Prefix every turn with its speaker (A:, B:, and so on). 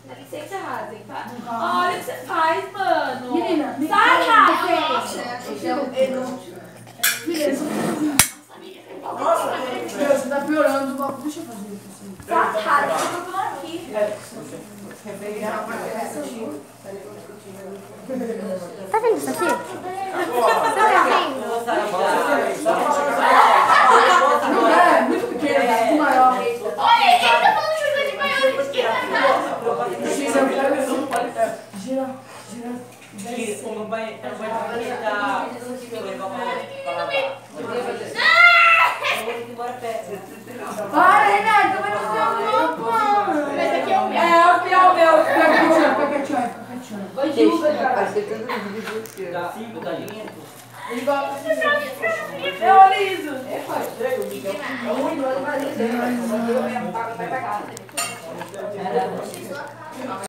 A: Dá licença, você arrasem, tá? Olha o que você faz, mano.
B: Menina,
A: sai, arrasem.
B: Nossa, você tá piorando o bagulho. Deixa eu fazer isso.
A: Sai, arrasem, eu tô aqui.
C: Tá vendo isso aqui? Você tá vendo?
B: Não é, muito pequeno, é muito maior.
A: Olha, ele tá falando de coisa de maior, ele esquece.
B: Gira.
D: Não vai dar.
B: Para, Renata, vai fazer um louco, mano.
A: Esse aqui é o meu.
B: É, aqui é o meu. Fica quietinho.
A: Vai de Uber, cara.
D: Dá 5, dá 500.
B: Ele gosta de
A: Olha isso.
B: É, faz. É muito, mas vai dizer. Vai pagar.